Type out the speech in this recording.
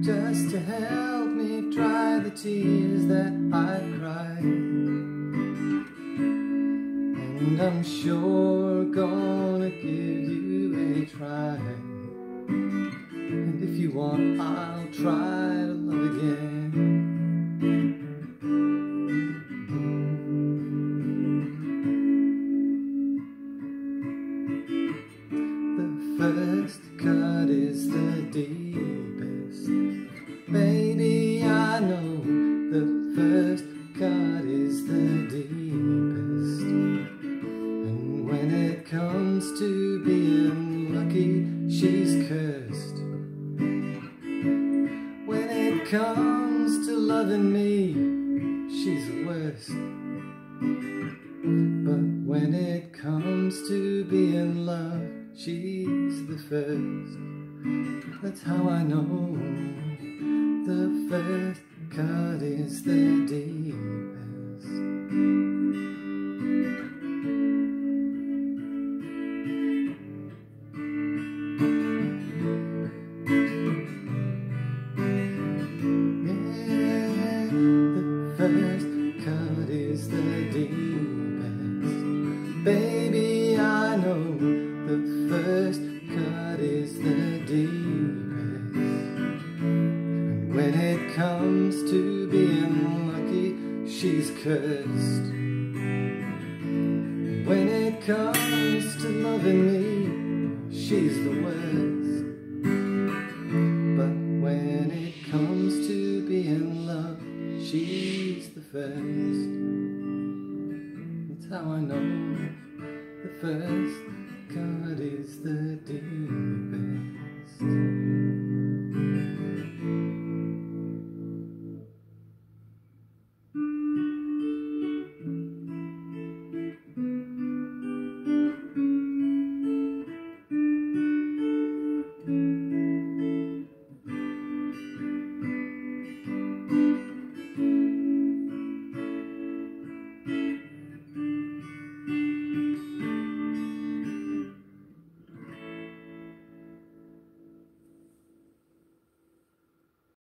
just to help me dry the tears that I cry. And I'm sure gonna give you a try. And if you want, I'll try to love again. The first cut is the deepest. Baby, I know the first cut is the deepest. And when it comes to being lucky, she's cursed. When it comes to loving me, she's the worst. But when it comes to being loved, she's the first. That's how I know the first cut is the deepest. Yeah, the first cut is the deepest. Baby, I know the first cut is the deepest. And when it comes to being lucky, she's cursed. And when it comes to loving me, she's the worst. But when it comes to being loved, she's the first. That's how I know the first